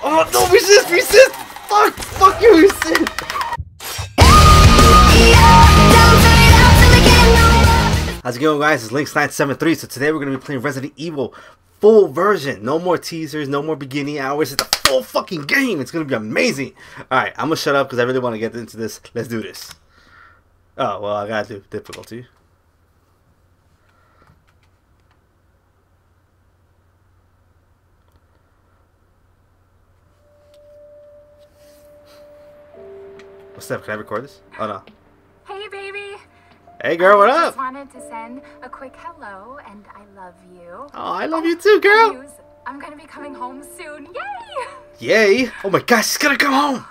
Oh no, resist, resist! Fuck you, resist! How's it going, guys? It's Lynx973. So today we're going to be playing Resident Evil full version. No more teasers, no more beginning hours. It's the full fucking game. It's going to be amazing. Alright, I'm going to shut up because I really want to get into this. Let's do this. Oh, well, I got to do difficulty. What's up? Can I record this? Oh, no. Hey, baby. Hey, girl, what I up? just wanted to send a quick hello, and I love you. Oh, I love you too, girl. News, I'm gonna be coming home soon. Yay! Yay! Oh my gosh, she's gonna come home.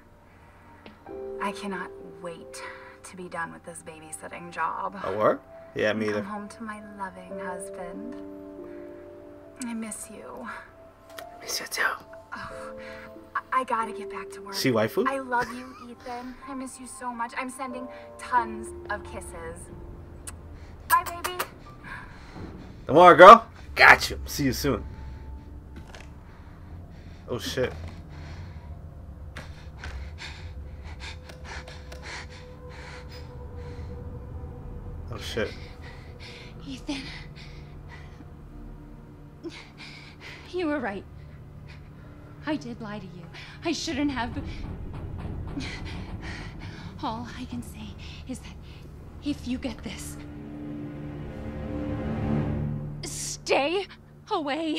I cannot wait to be done with this babysitting job. Oh, what? Yeah, me either. Come home to my loving husband. I miss you. Miss you too. Oh, I gotta get back to work. See waifu? I love you, Ethan. I miss you so much. I'm sending tons of kisses. Bye, baby. Don't worry, girl. Got you. See you soon. Oh shit. Oh shit. Ethan. You were right. I did lie to you. I shouldn't have. All I can say is that if you get this, stay away.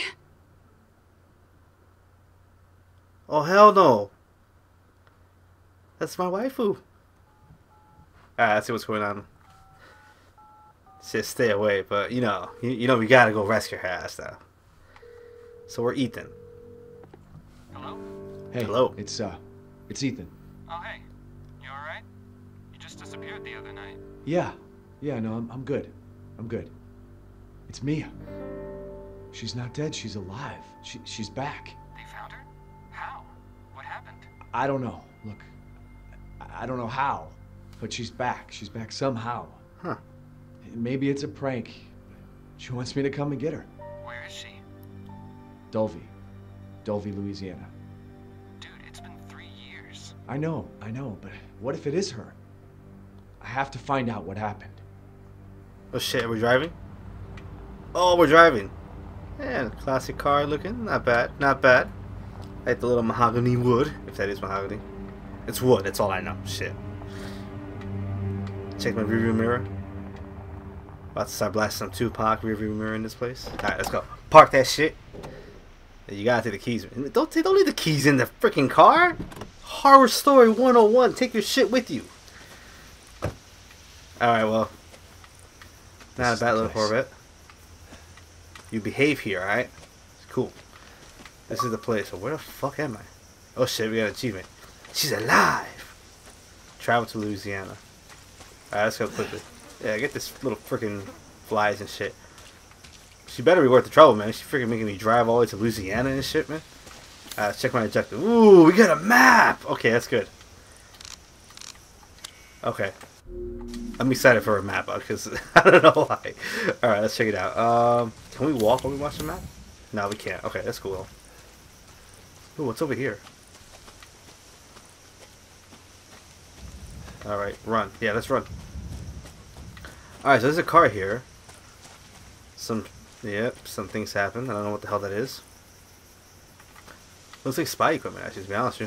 Oh hell no. That's my waifu. Let's see what's going on. Just stay away, but you know we gotta go rescue her ass now. So we're Ethan. Hello? Hey, hello. It's Ethan. Oh, hey. You alright? You just disappeared the other night. Yeah, no, I'm good. I'm good. It's Mia. She's not dead. She's alive. She's back. They found her? How? What happened? I don't know. Look, I don't know how, but she's back. She's back somehow. Huh. Maybe it's a prank. She wants me to come and get her. Where is she? Dulvey, Louisiana. Dude, it's been 3 years. I know, but what if it is her? I have to find out what happened. Oh shit, are we driving? Oh, we're driving. Yeah, classic car looking. Not bad, not bad. I like the little mahogany wood, if that is mahogany. It's wood, that's all I know. Shit. Check my rearview mirror. About to start blasting some Tupac rearview mirror in this place. Alright, let's go. Park that shit. You gotta take the keys. Don't leave the keys in the freaking car. Horror Story 101. Take your shit with you. Alright, well. Not a bad little Corvette. You behave here, alright? Cool. This is the place. So where the fuck am I? Oh shit, we got an achievement. She's alive! Travel to Louisiana. Alright, let's go quickly. Yeah, get this little freaking flies and shit. She better be worth the trouble, man. She freaking making me drive all the way to Louisiana and shit, man. Let's check my objective. Ooh, we got a map! Okay, that's good. Okay. I'm excited for a map, because I don't know why. Alright, let's check it out. Can we walk when we watch the map? No, we can't. Okay, that's cool. Ooh, what's over here? Alright, run. Yeah, let's run. Alright, so there's a car here. Yep, some things happen. I don't know what the hell that is. Looks like spy equipment, actually, to be honest with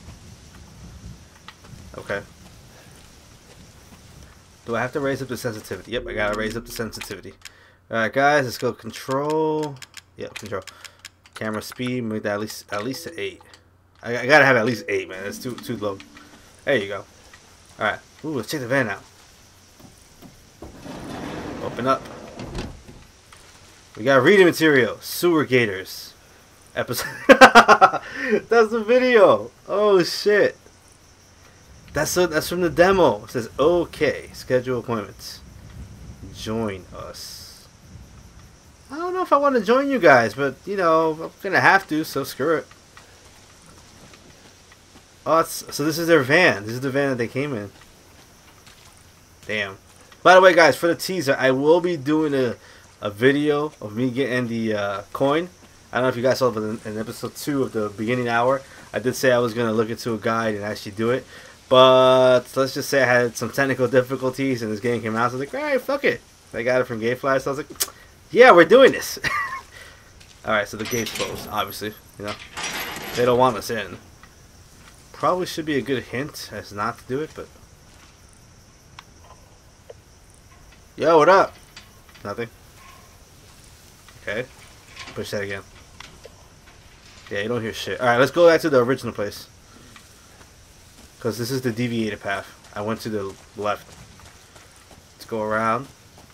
you. Okay. Do I have to raise up the sensitivity? Yep, I gotta raise up the sensitivity. Alright, guys, let's go control. Yep, control. Camera speed, make that at least to 8. I gotta have at least 8, man. That's too low. There you go. Alright. Ooh, let's check the van out. Open up. We got reading material. Sewer Gators. Episode. That's the video. Oh shit. That's from the demo. It says okay. Schedule appointments. Join us. I don't know if I want to join you guys, but you know I'm gonna have to. So screw it. Oh, so this is their van. This is the van that they came in. Damn. By the way, guys, for the teaser, I will be doing a video of me getting the coin. I don't know if you guys saw, but in episode 2 of the beginning hour, I did say I was going to look into a guide and actually do it. But let's just say I had some technical difficulties and this game came out. So I was like, alright, fuck it. I got it from Gamefly, so I was like, yeah, we're doing this. Alright, so the gate's closed, obviously. You know, they don't want us in. Probably should be a good hint as not to do it, but... Yo, what up? Nothing. Okay. Push that again. Yeah, you don't hear shit. Alright, let's go back to the original place. Because this is the deviated path. I went to the left. Let's go around.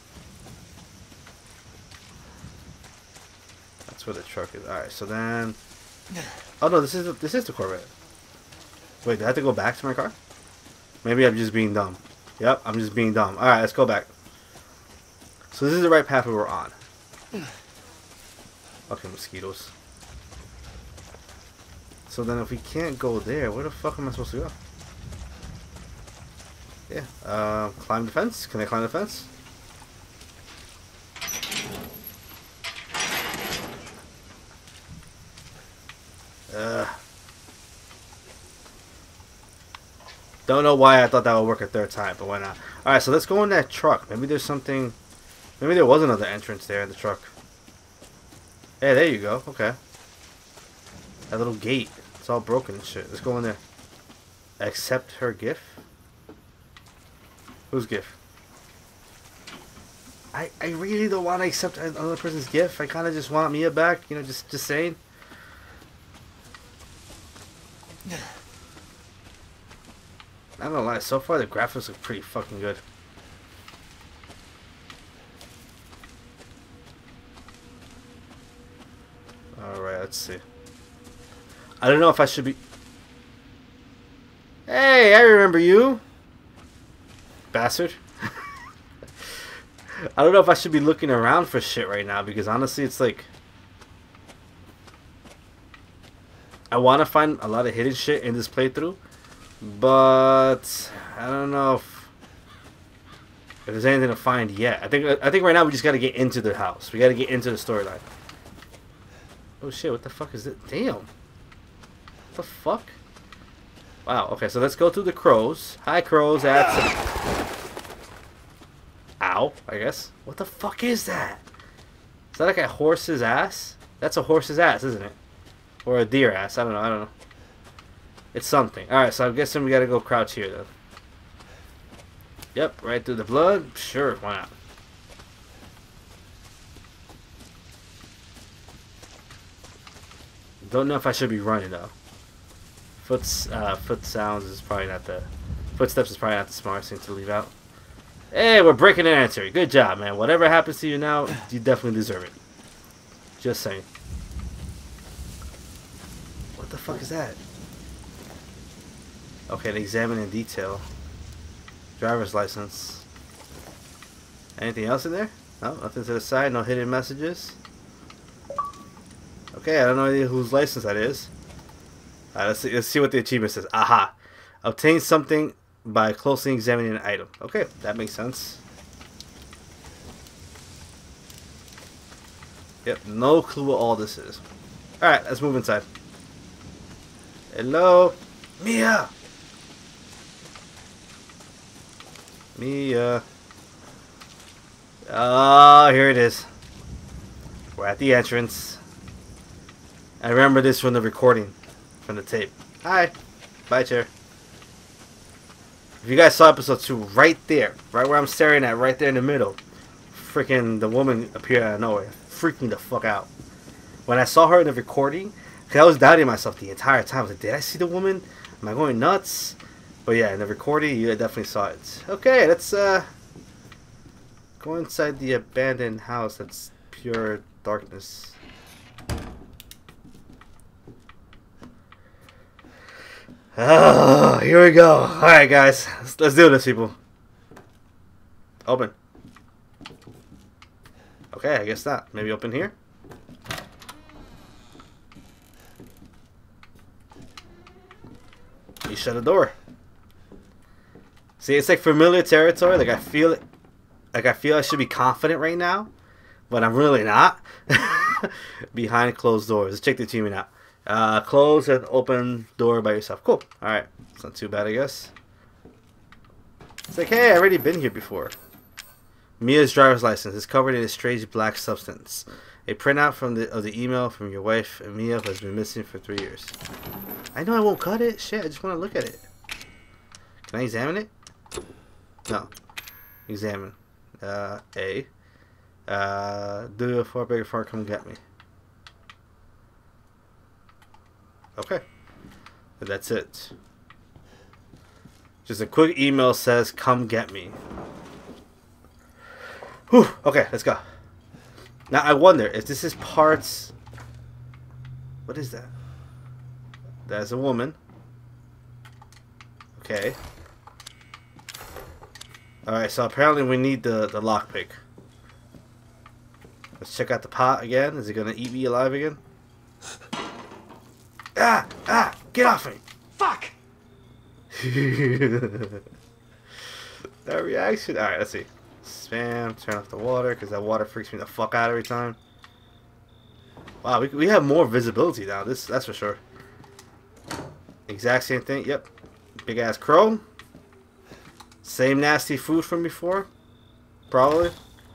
That's where the truck is. Alright, so then... Oh no, this is the Corvette. Wait, do I have to go back to my car? Maybe I'm just being dumb. Yep, I'm just being dumb. Alright, let's go back. So this is the right path we were on. Okay, mosquitoes. So then if we can't go there, where the fuck am I supposed to go? Yeah, climb the fence. Can I climb the fence? Don't know why I thought that would work a third time, but why not? Alright, so let's go in that truck. Maybe there's something... Maybe there was another entrance there in the truck. Hey, there you go. Okay. That little gate. It's all broken and shit. Let's go in there. Accept her gift? Whose gift? I really don't want to accept another person's gift. I kind of just want Mia back. You know, just saying. Not gonna lie, so far the graphics look pretty fucking good. Alright, let's see. I don't know if I should be... Hey, I remember you! Bastard. I don't know if I should be looking around for shit right now, because honestly it's like... I want to find a lot of hidden shit in this playthrough. But I don't know if there's anything to find yet. I think right now we just gotta get into the house. We gotta get into the storyline. Oh shit! What the fuck is it? Damn! What the fuck? Wow. Okay, so let's go through the crows. Hi, crows. That's ow. I guess. What the fuck is that? Is that like a horse's ass? That's a horse's ass, isn't it? Or a deer ass? I don't know. It's something. Alright, so I'm guessing we gotta go crouch here, though. Yep, right through the blood. Sure, why not? Don't know if I should be running, though. Foot sounds is probably not the... Footsteps is probably not the smartest thing to leave out. Hey, we're breaking an answer. Good job, man. Whatever happens to you now, you definitely deserve it. Just saying. What the fuck is that? Okay, to examine in detail. Driver's license. Anything else in there? No, nothing to the side. No hidden messages. Okay, I don't know whose license that is. Alright, let's see what the achievement says. Aha! Obtain something by closely examining an item. Okay, that makes sense. Yep, no clue what all this is. Alright, let's move inside. Hello? Mia! Mia. Oh, here it is. We're at the entrance. I remember this from the recording, from the tape. Hi. Bye, chair. If you guys saw episode 2, right there, right where I'm staring at, right there in the middle, freaking the woman appeared out of nowhere. Freaked me the fuck out. When I saw her in the recording, because I was doubting myself the entire time. I was like, did I see the woman? Am I going nuts? But yeah, in the recording, you definitely saw it. Okay, let's go inside the abandoned house that's pure darkness. Oh, here we go. Alright, guys. Let's do this, people. Open. Okay, I guess not. Maybe open here? You shut the door. See, it's like familiar territory. Like I feel I should be confident right now, but I'm really not. Behind closed doors. Let's check the achievement out. Close and open door by yourself. Cool. Alright. It's not too bad, I guess. It's like, hey, I've already been here before. Mia's driver's license is covered in a strange black substance. A printout of the email from your wife, Mia, who has been missing for 3 years. I know I won't cut it. Shit, I just want to look at it. Can I examine it? No. Examine. A. Do a far bigger far, come get me. Okay. But that's it. Just a quick email says, come get me. Whew. Okay, let's go. Now I wonder if this is parts... What is that? That's a woman. Okay. Alright, so apparently we need the lockpick. Let's check out the pot again. Is it gonna eat me alive again? Ah! Get off me! Fuck! That reaction. Alright, let's see. Spam, turn off the water, because that water freaks me the fuck out every time. Wow, we have more visibility now, that's for sure. Exact same thing, yep. Big ass crow. Same nasty food from before. Probably.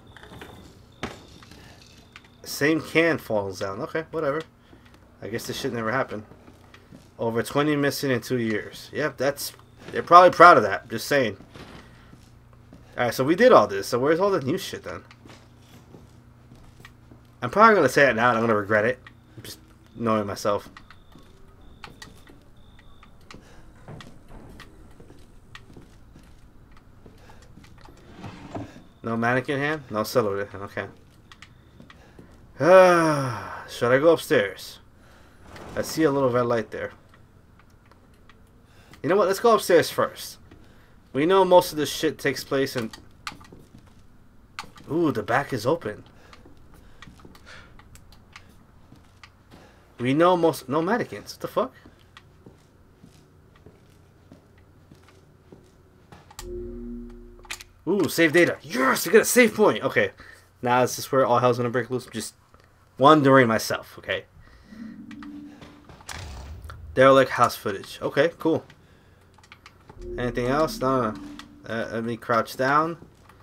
Same can falls down. Okay, whatever. I guess this shit never happened. Over 20 missing in 2 years. Yep, they're probably proud of that. Just saying. Alright, so we did all this. So where's all the new shit then? I'm probably going to say it now and I'm going to regret it. Just knowing myself. No mannequin hand? No silhouette hand. Okay. Should I go upstairs? I see a little red light there. You know what? Let's go upstairs first. We know most of this shit takes place in... Ooh, the back is open. We know most... No mannequins. What the fuck? Ooh, save data. Yes, I got a save point. Okay. Now is this where all hell's gonna break loose? I'm just wondering myself, okay? Derelict house footage. Okay, cool. Anything else? No. Let me crouch down.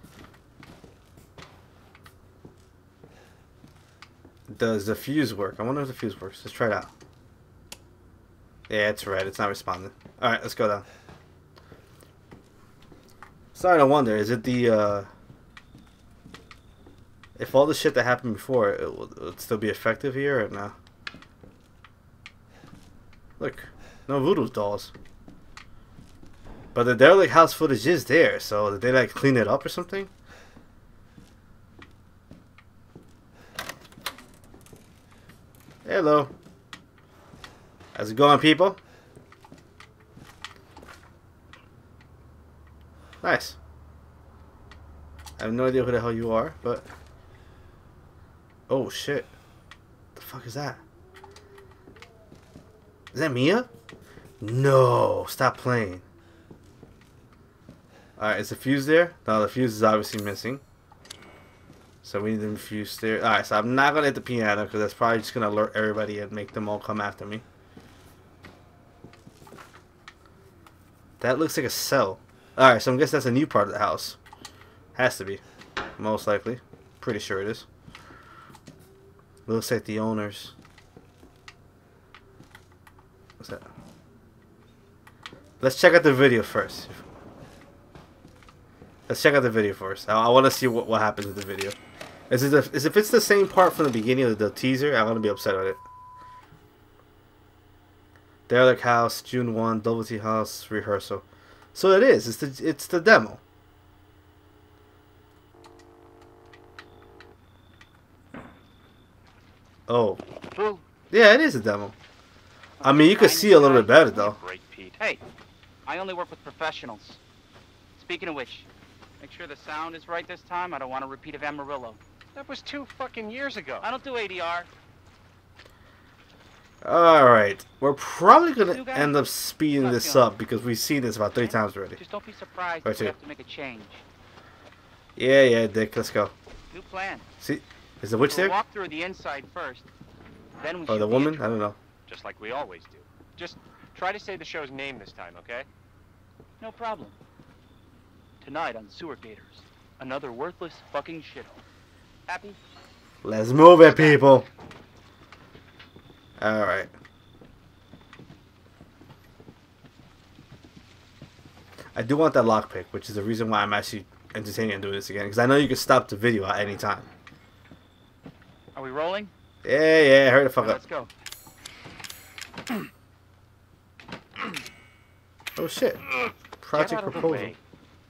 Does the fuse work? I wonder if the fuse works. Let's try it out. Yeah, it's red. It's not responding. Alright, let's go down. Starting to wonder, is it the, if all the shit that happened before, it would still be effective here or no? Look, no voodoo dolls. But the derelict house footage is there, so did they like clean it up or something? Hello. How's it going, people? Nice. I have no idea who the hell you are, but... Oh, shit. What the fuck is that? Is that Mia? No, stop playing. Alright, is the fuse there? No, the fuse is obviously missing. So we need the fuse there. Alright, so I'm not going to hit the piano because that's probably just going to alert everybody and make them all come after me. That looks like a cell. Alright, so I guess that's a new part of the house. Has to be. Most likely. Pretty sure it is. Looks like the owners. What's that? Let's check out the video first. Let's check out the video first. I want to see what happens with the video. If it's the same part from the beginning of the teaser, I'm going to be upset with it. Derelict House, June 1, Double T House rehearsal. So it is. It's the demo. Oh. Yeah, it is a demo. I mean, you can see a little bit better though. Hey, I only work with professionals. Speaking of which, make sure the sound is right this time. I don't want a repeat of Amarillo. That was 2 fucking years ago. I don't do ADR. Alright. We're probably going to end up speeding this up because we've seen this about 3 times already. Just don't be surprised if we have to make a change. Yeah, Dick. Let's go. New plan. See? Is the witch We'll there? walk through the inside first, then we Or shoot the woman? I entrance. don't know. Just like we always do. Just try to say the show's name this time, okay? No problem. Tonight on Sewer Gators, another worthless fucking shithole. Happy? Let's move it, people. Alright. I do want that lockpick, which is the reason why I'm actually entertaining and doing this again. Because I know you can stop the video at any time. Are we rolling? Yeah, hurry the fuck up. Let's go. Oh shit. Project Get out of the proposal. way.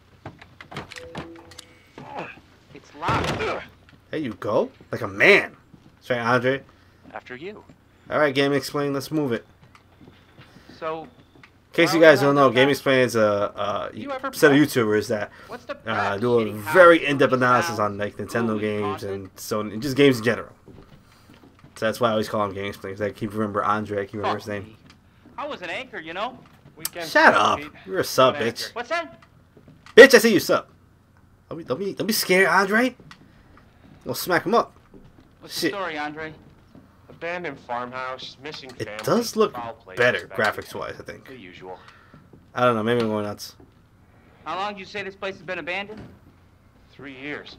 It's locked. There you go. Like a man. That's right, Andre. After you. Alright, Game Explain, let's move it. So, In case you guys don't know, Game Explain is a set of YouTubers that what's the do a very in-depth analysis on like Nintendo games and Sony, and just games in general. So that's why I always call him Game Explain, because I keep remember Andre, I keep remember his name. I was an anchor, you know? Weekend Shut smoke, up! Pete. You're a sub, Good bitch. What's that? Bitch, I see you sub. Don't be scared, Andre. We'll smack him up. What's Shit. the story, Andre? Abandoned farmhouse, missing family. It does look foul play better, suspected. graphics-wise, I think. The usual. I don't know, maybe I'm going nuts. How long did you say this place has been abandoned? 3 years.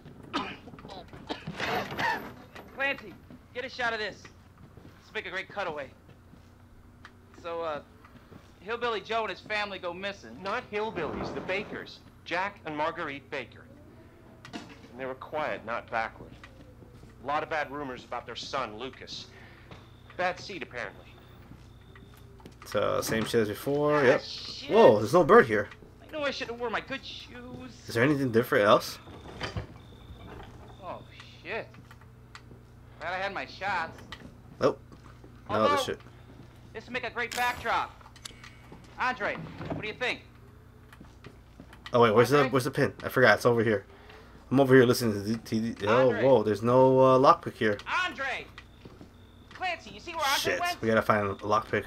Clancy, get a shot of this. Let's make a great cutaway. So, Hillbilly Joe and his family go missing. Not hillbillies, the Bakers. Jack and Marguerite Baker. And they were quiet, not backward. A lot of bad rumors about their son, Lucas. Bad seed, apparently. So, same shit as before, yep. Shit. Whoa, there's no bird here. I know I should have worn my good shoes. Is there anything different else? Oh, shit. Glad I had my shots. Nope. No other Although, shit. this would make a great backdrop. Andre, what do you think? Oh wait, where's Andre? the pin? I forgot. It's over here. I'm over here listening to the TV. Oh, Andre. whoa, there's no lockpick here. Andre! Clancy, you see where Andre Shit, went? we gotta find a lockpick.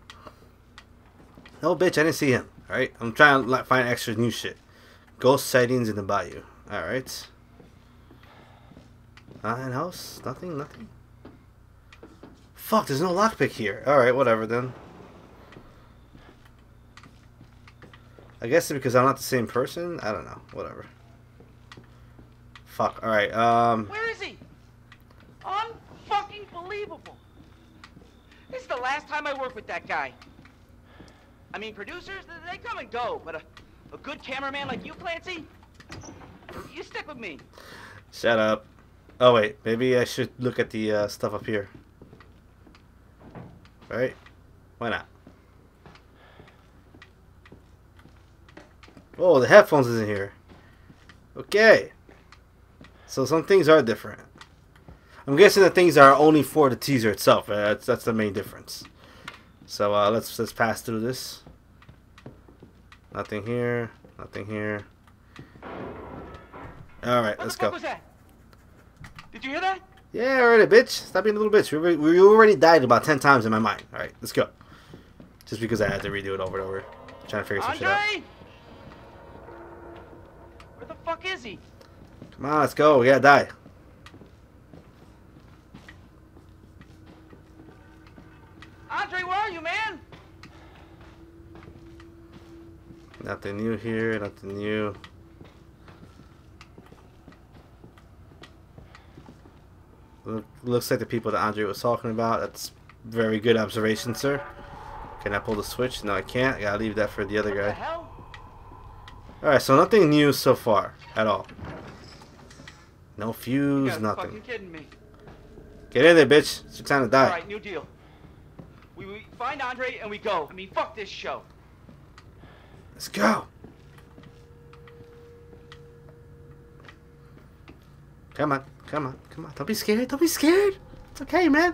No, bitch, I didn't see him. Alright, I'm trying to find extra new shit. Ghost sightings in the bayou. Alright. Nothing else? Nothing? Fuck, there's no lockpick here. Alright, whatever then. I guess it's because I'm not the same person? I don't know. Whatever. Fuck, alright, Where is he? Unfucking believable. This is the last time I work with that guy. I mean, producers, they come and go, but a good cameraman like you, Clancy, you stick with me. Shut up. Oh wait, maybe I should look at the stuff up here. Right? Why not? Oh, the headphones is in here. Okay. So some things are different. I'm guessing the things are only for the teaser itself. That's the main difference. So let's pass through this. Nothing here. Nothing here. All right, let's go. What the fuck was that? Did you hear that? Yeah, already, bitch. Stop being a little bitch. We already died about 10 times in my mind. All right, let's go. Just because I had to redo it over and over, trying to figure some shit out. Andre? Where the fuck is he? Come on, let's go. We gotta die. Andre, where are you, man? Nothing new here. Nothing new. Looks like the people that Andre was talking about. That's very good observation, sir. Can I pull the switch? No, I can't. I gotta leave that for the other What the guy. hell? Alright, so nothing new so far at all. No You fuse, gotta nothing. fucking kidding me. Get in there, bitch. It's your time to die. All right, new deal. We find Andre and we go. I mean, fuck this show. Let's go. Come on, come on, come on. Don't be scared. Don't be scared. It's okay, man.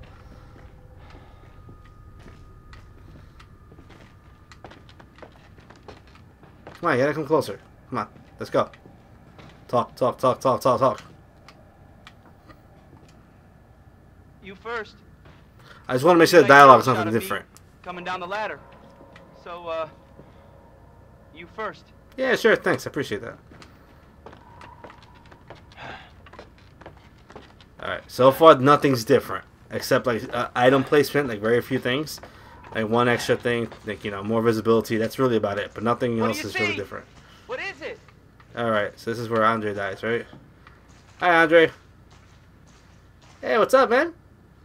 Come on, you gotta come closer. Come on, let's go. Talk, talk, talk, talk, talk, talk. You first. I just want to make sure the dialogue is something different. Coming down the ladder. So, you first. Yeah, sure. Thanks. I appreciate that. Alright, so far nothing's different. Except like item placement, like very few things. Like one extra thing, like, you know, more visibility. That's really about it. But nothing What do else you is really see? different. What is it? Alright, so this is where Andre dies, right? Hi, Andre. Hey, what's up, man?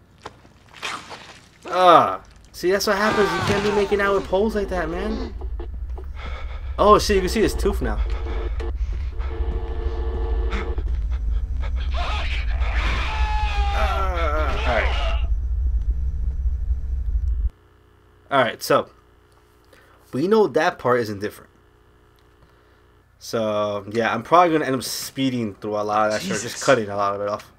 See, that's what happens. You can't be making out with poles like that, man. Oh, shit, you can see his tooth now. Alright. Alright, so we know that part isn't different. So, yeah, I'm probably going to end up speeding through a lot of that shit, just cutting a lot of it off.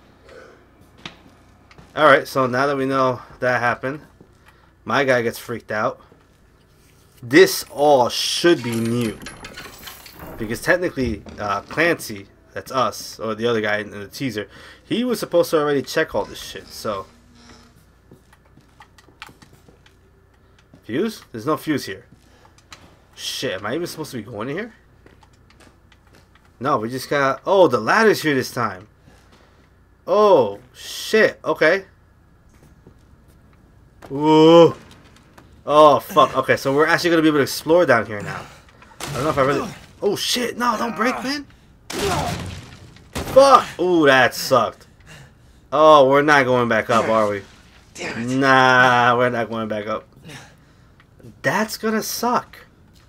Alright, so now that we know that happened, my guy gets freaked out. This all should be new. Because technically, Clancy, that's us, or the other guy in the teaser, he was supposed to already check all this shit, so. Fuse? There's no fuse here. Shit, am I even supposed to be going in here? No, we just got... Oh, the ladder's here this time. Oh, shit. Okay. Ooh. Oh, fuck. Okay, so we're actually going to be able to explore down here now. I don't know if I really... Oh, shit. No, don't break, man. Fuck. Ooh, that sucked. Oh, we're not going back up, are we? Nah, we're not going back up. That's going to suck.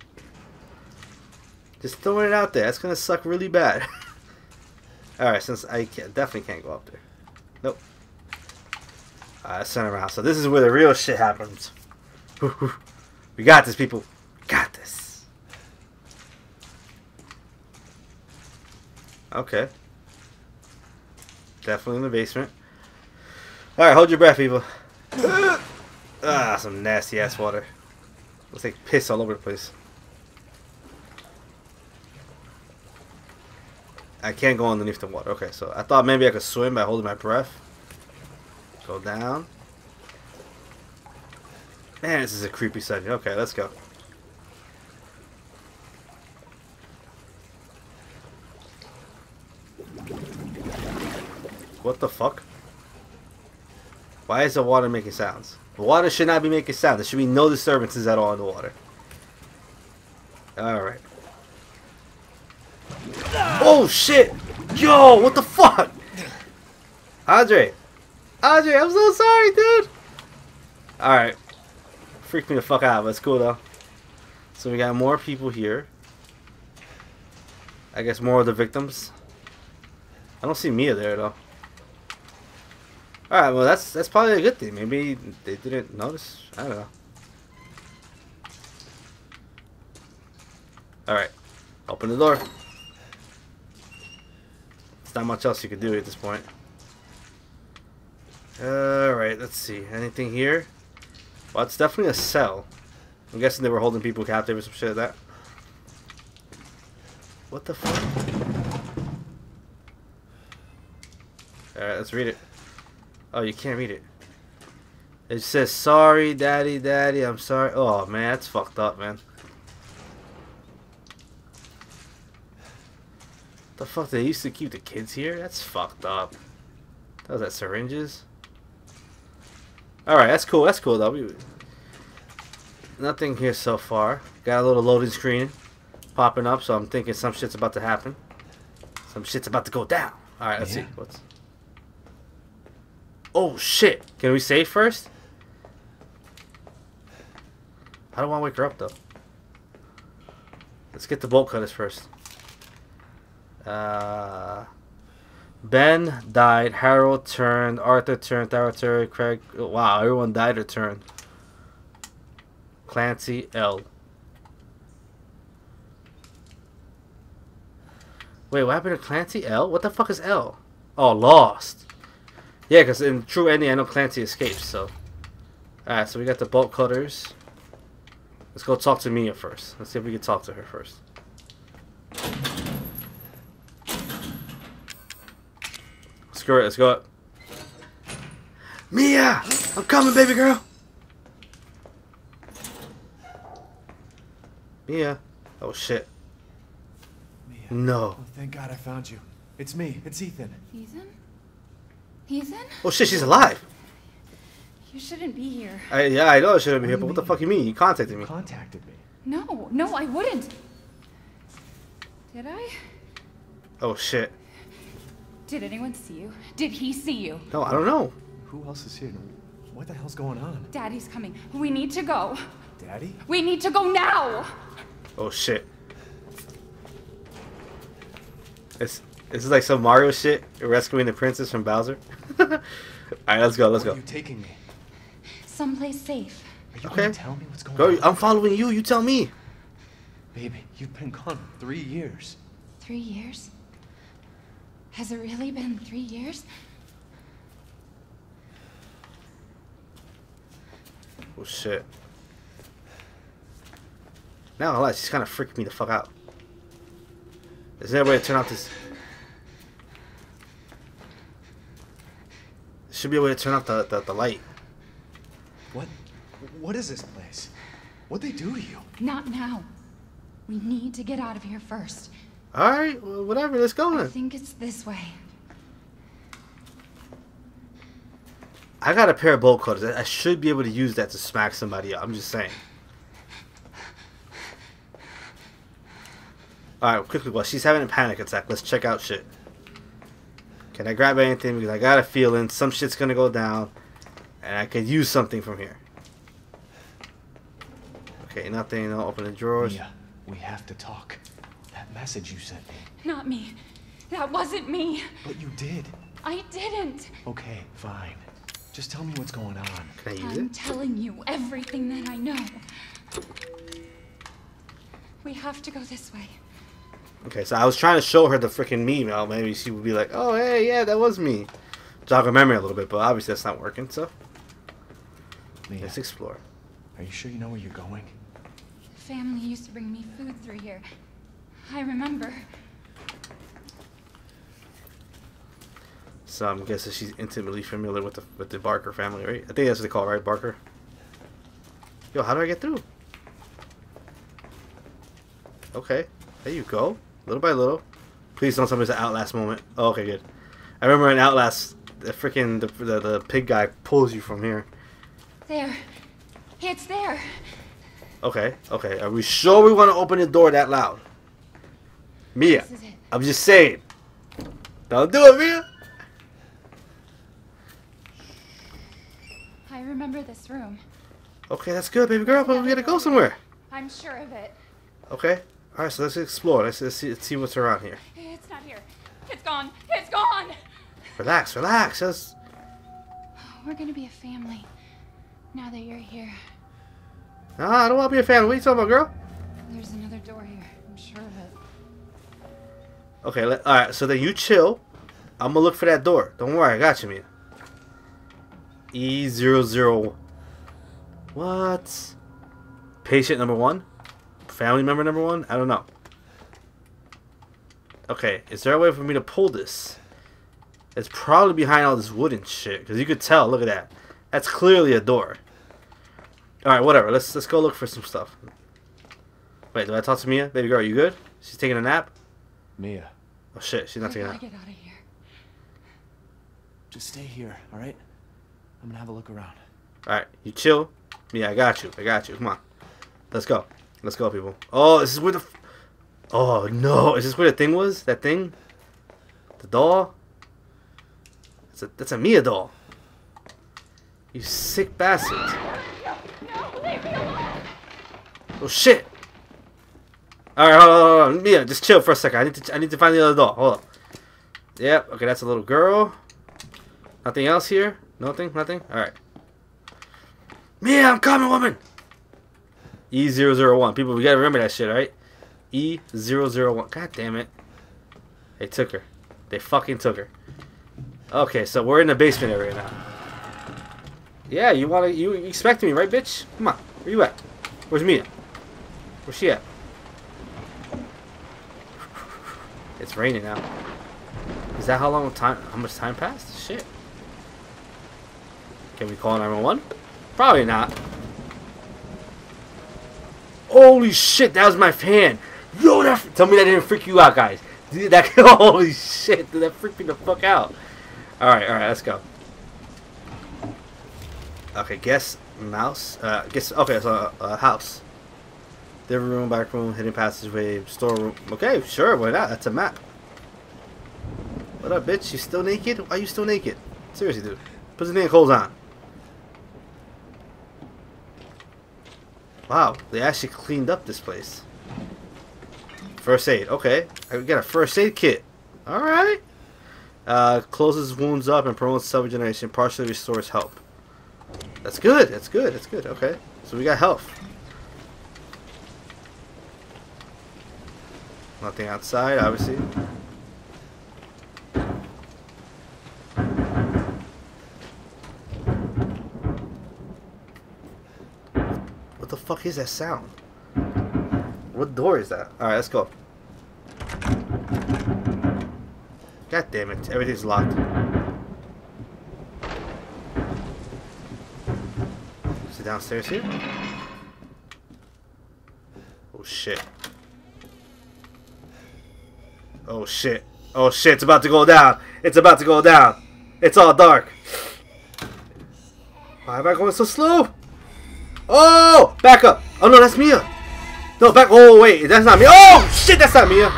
Just throwing it out there. That's going to suck really bad. Alright, since I definitely can't go up there. Nope. Let's turn around. So this is where the real shit happens. We got this, people. Got this. Okay. Definitely in the basement. Alright, hold your breath, people. Some nasty ass water. Looks like piss all over the place. I can't go underneath the water. Okay, so I thought maybe I could swim by holding my breath. Go down. Man, this is a creepy setting. Okay, let's go. What the fuck? Why is the water making sounds? The water should not be making sounds. There should be no disturbances at all in the water. Alright. Oh shit! Yo, what the fuck? Andre! Andre, I'm so sorry, dude! Alright. Freaked me the fuck out, but it's cool though. So we got more people here. I guess more of the victims. I don't see Mia there though. Alright, well that's probably a good thing. Maybe they didn't notice. I don't know. Alright. Open the door. There's not much else you can do at this point. Alright, let's see. Anything here? Well, it's definitely a cell. I'm guessing they were holding people captive or some shit like that. What the fuck? Alright, let's read it. Oh, you can't read it. It says, sorry, daddy, daddy, I'm sorry. Oh, man, that's fucked up, man. The fuck, they used to keep the kids here? That's fucked up. That was that syringes? Alright, that's cool though. Nothing here so far. Got a little loading screen popping up, so I'm thinking some shit's about to happen. Some shit's about to go down. Alright, let's see. What's... Oh shit! Can we save first? I don't want to wake her up though. Let's get the bolt cutters first. Ben died, Harold turned, Arthur turned, Tara turned, Craig... Wow, everyone died or turned. Clancy, L. Wait, what happened to Clancy, L? What the fuck is L? Oh, lost. Yeah, because in true ending, I know Clancy escapes, so... Alright, so we got the bolt cutters. Let's go talk to Mia first. Let's see if we can talk to her first. Screw it, let's go up. Mia! I'm coming, baby girl! Mia. Oh, shit. Mia. No. Oh, thank God I found you. It's me. It's Ethan. Ethan? Ethan? Oh shit, she's alive. You shouldn't be here. Yeah, I know I shouldn't be here, What but do what you the fuck you mean? You contacted me. Contacted me. No, I wouldn't. Did I? Oh shit. Did anyone see you? Did he see you? No, I don't know. Who else is here? What the hell's going on? Daddy's coming. We need to go. Daddy? We need to go now! Oh shit. This is like some Mario shit. Rescuing the princess from Bowser. Alright, let's go, let's Where go. are you taking me? Someplace safe. Are you Okay. gonna tell me what's going Go, on? I'm following you, you tell me. Baby, you've been gone 3 years. 3 years? Has it really been 3 years? Oh shit. Now I lie, she's kind of freaking me the fuck out. Is there a way to turn off this? There should be a way to turn off the light. What is this place? What'd they do to you? Not now. We need to get out of here first. Alright, well, whatever, let's go I then. think it's this way. I got a pair of bolt cutters. I should be able to use that to smack somebody up. I'm just saying. Alright, quickly, while she's having a panic attack, let's check out shit. Can I grab anything? Because I got a feeling some shit's gonna go down. And I could use something from here. Okay, nothing. I'll open the drawers. Mia, we have to talk. That message you sent me. Not me. That wasn't me. But you did. I didn't. Okay, fine. Just tell me what's going on. Can I use I'm it? telling you everything that I know. We have to go this way. Okay, so I was trying to show her the freaking meme. Maybe she would be like, oh, hey, yeah, that was me. Jog her memory a little bit, but obviously that's not working, so Mia, let's explore. are you sure you know where you're going? Family used to bring me food through here. I remember. So I'm guessing she's intimately familiar with the Barker family, right? I think that's what they call it, right? Barker? Yo, how do I get through? Okay, there you go. Little by little. Please don't tell me it's an Outlast moment. Oh, okay, good. I remember in Outlast, the freaking the pig guy pulls you from here. There. It's there. Okay, okay. Are we sure we want to open the door that loud? Mia, This is it. I'm just saying. Don't do it, Mia. I remember this room. Okay, that's good, baby girl, but we gotta go somewhere. I'm sure of it. Okay. Alright, so let's explore. Let's see what's around here. It's not here. It's gone. It's gone. Relax, relax. Just... We're gonna be a family. Now that you're here. Nah, I don't want to be a fan. What are you talking about, girl? There's another door here. I'm sure of it. Okay, alright, so then you chill. I'm gonna look for that door. Don't worry, I got you, Mia. E00... What? Patient number 1? Family member number 1? I don't know. Okay, is there a way for me to pull this? It's probably behind all this wooden shit, because you could tell. Look at that. That's clearly a door. Alright, whatever. Let's go look for some stuff. Wait, do I talk to Mia? Baby girl, you good? She's taking a nap? Mia, Oh shit, she's not I taking a gotta nap. get out of here. just stay here, all right? I'm gonna have a look around. Alright, you chill. Mia, I got you. I got you. Come on. Let's go. Let's go, people. Oh, this is where the... Oh, no. Is this where the thing was? That thing? The doll? That's a Mia doll. You sick bastard. No, leave me alone. Oh, shit. Alright, hold on. Mia, just chill for a second. I need to find the other doll. Hold on. Yep. Okay, that's a little girl. Nothing else here? Nothing? Nothing? Alright. Mia, I'm coming, woman! E001. People, we gotta remember that shit, right? E001. God damn it. They took her. They fucking took her. Okay, so we're in the basement area now. Yeah, you expect me, right, bitch? Come on. Where you at? Where's Mia? Where's she at? It's raining now. Is that how much time passed? Shit. Can we call 911? Probably not. Holy shit, that was my fan. Yo, tell me that didn't freak you out, guys. Dude, holy shit, did that freak me the fuck out? Alright, let's go. Okay, guess mouse. Okay, so house. Living room, back room, hidden passageway, storeroom. Okay, sure, why not? That's a map. What up, bitch? You still naked? Why are you still naked? Seriously, dude. Put some damn clothes on. Wow, they actually cleaned up this place. First aid, okay. I got a first aid kit. Alright. Closes wounds up and promotes self-regeneration, partially restores health. That's good, that's good, that's good, okay. So we got health. Nothing outside, obviously. What the fuck is that sound? What door is that? Alright, let's go. God damn it, everything's locked. Is it downstairs here? Oh shit. Oh shit. Oh shit, it's about to go down. It's about to go down. It's all dark. Why am I going so slow? Oh! Back up! Oh no, that's Mia! No, back. Oh wait, that's not Mia. Oh shit, that's not Mia!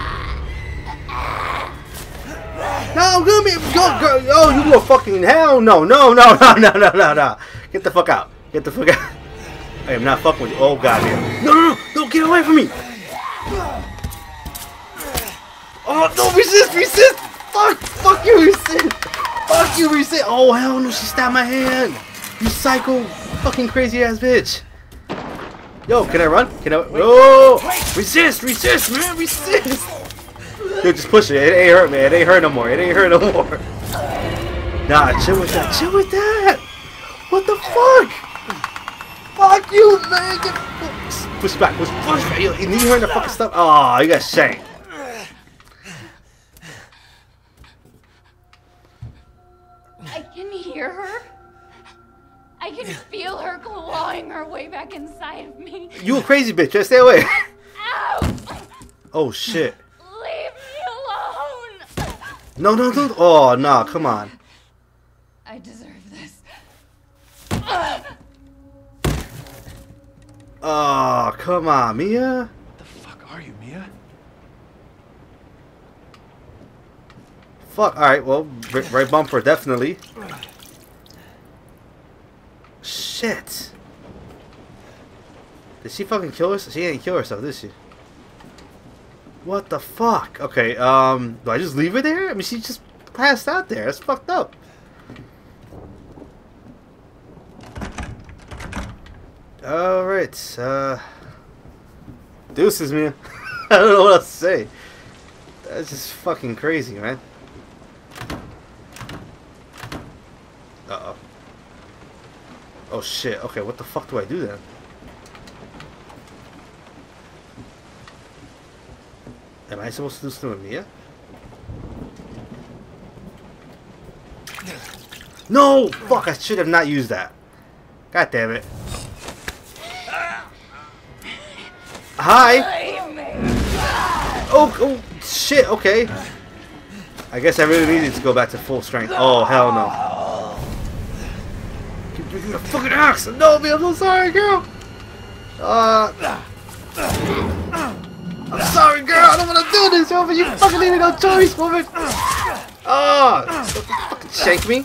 No, go, girl. Oh, you go fucking hell no. No. Get the fuck out. Get the fuck out. I am not fucking with you. Oh god, man. No, get away from me! Oh no, resist! Fuck you, resist! Fuck you, resist! Oh hell no, she stabbed my hand! You psycho fucking crazy ass bitch! Yo, can I run? Can I? No! Resist, man, resist! Dude, just push it. It ain't hurt, man. It ain't hurt no more. Nah, chill with that. What the fuck? Fuck you, man. Push back. Push back. You need her in the fucking stuff. Oh, you got shanked. I can hear her. I can feel her clawing her way back inside of me. You a crazy bitch. Just stay away. Ow! Oh, shit. Leave me alone! No. Oh, no. Come on. I deserve this. Oh, come on, Mia. What the fuck are you, Mia? Fuck. Alright, well, right bumper, definitely. Shit. Did she fucking kill herself? She didn't kill herself, did she? What the fuck? Okay, do I just leave her there? I mean, she just passed out there. That's fucked up. Alright, deuces, man. I don't know what else to say. That's just fucking crazy, man. Uh-oh. Oh, shit. Okay, what the fuck do I do then? Am I supposed to do something with Mia? No! Fuck, I should have not used that. God damn it. Hi! Oh, shit, okay. I guess I really needed to go back to full strength. Oh, hell no. Keep drinking the fucking axe! No, man, I'm so sorry, girl! I'm sorry, girl. I don't want to do this, woman. You fucking leave me no choice, woman. Oh, fucking shank me.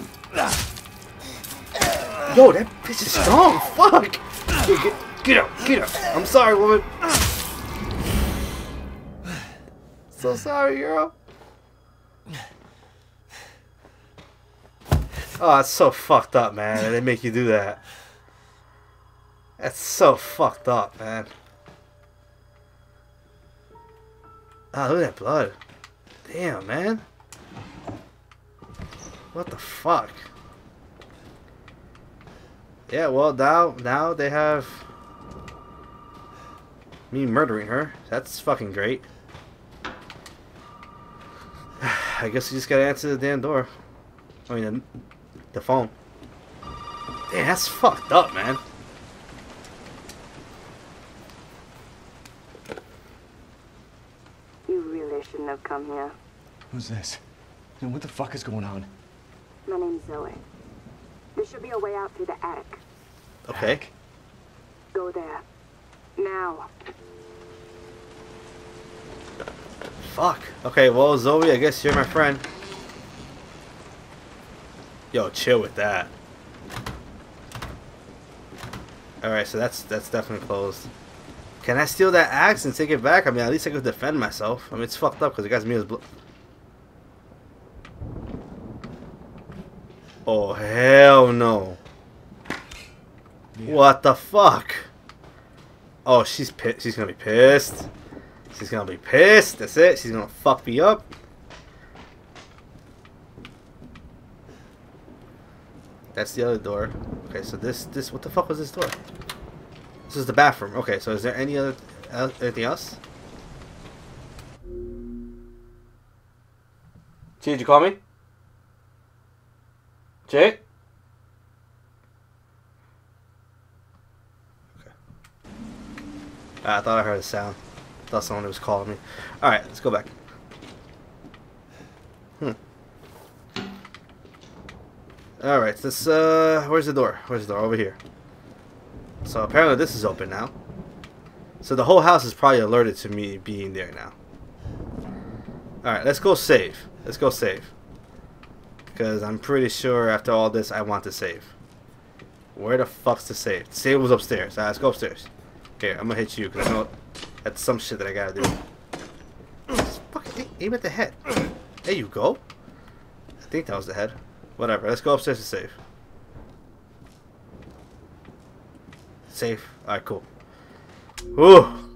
Yo, that bitch is strong. Fuck. Get up. I'm sorry, woman. So sorry, girl. Oh, that's so fucked up, man. They make you do that. That's so fucked up, man. Ah, look at that blood. Damn, man. What the fuck? Yeah, well, now they have me murdering her. That's fucking great. I guess you just gotta answer the damn door. I mean, the phone. Damn, that's fucked up, man. You really shouldn't have come here. Who's this? And what the fuck is going on? My name's Zoe. There should be a way out through the attic. Okay. Go there. Now. Fuck. Okay, well, Zoe, I guess you're my friend. Yo, chill with that. Alright, so that's definitely closed. Can I steal that axe and take it back? I mean, at least I could defend myself. I mean, it's fucked up because the guy's Mia's blood. Oh, hell no. Yeah. What the fuck? Oh, she's pissed. She's gonna be pissed. She's gonna be pissed. That's it. She's gonna fuck me up. That's the other door. Okay, so this what the fuck was this door? This is the bathroom. Okay, so is there any other anything else? Chi, did you call me? Jay? Okay. I thought I heard a sound. I thought someone was calling me. Alright, let's go back. Alright, this where's the door? Where's the door? Over here. So apparently this is open now. So the whole house is probably alerted to me being there now. Alright, let's go save. Let's go save. Because I'm pretty sure after all this I want to save. Where the fuck's the save? The save was upstairs. Alright, let's go upstairs. Here, I'm gonna hit you because I know that's some shit that I gotta do. Just fucking aim at the head. There you go. I think that was the head. Whatever, let's go upstairs to save. Safe. Alright, cool. Whew.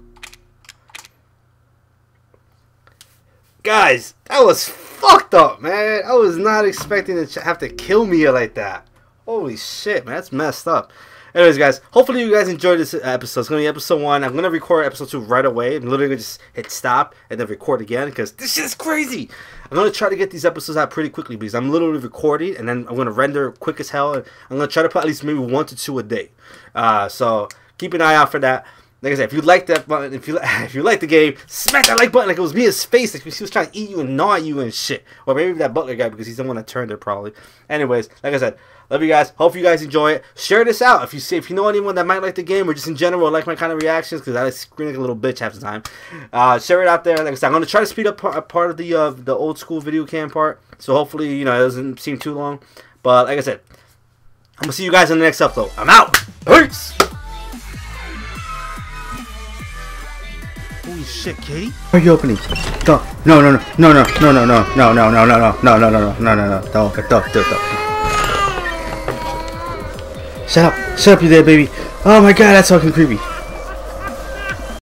Guys, that was fucked up, man. I was not expecting to have to kill Mia like that. Holy shit, man. That's messed up. Anyways, guys, hopefully you guys enjoyed this episode. It's going to be episode 1. I'm going to record episode 2 right away. I'm literally going to just hit stop and then record again because this shit is crazy. I'm going to try to get these episodes out pretty quickly because I'm literally recording and then I'm going to render quick as hell. And I'm going to try to put at least maybe 1 to 2 a day. So keep an eye out for that. Like I said, if you like that button, if you like the game, smack that like button like it was Mia's face, like she was trying to eat you and gnaw at you and shit. Or maybe that butler guy because he's the one that turned it probably. Anyways, like I said, love you guys. Hope you guys enjoy it. Share this out if you know anyone that might like the game or just in general like my kind of reactions because I scream like a little bitch half the time. Share it out there. Like I said, I'm gonna try to speed up part of the old school video cam part. So hopefully it doesn't seem too long. But like I said, I'm gonna see you guys in the next episode. I'm out. Peace. Holy shit, Katie! Why are you opening? Go! No! Shut up, you there, baby. Oh my god, that's fucking creepy.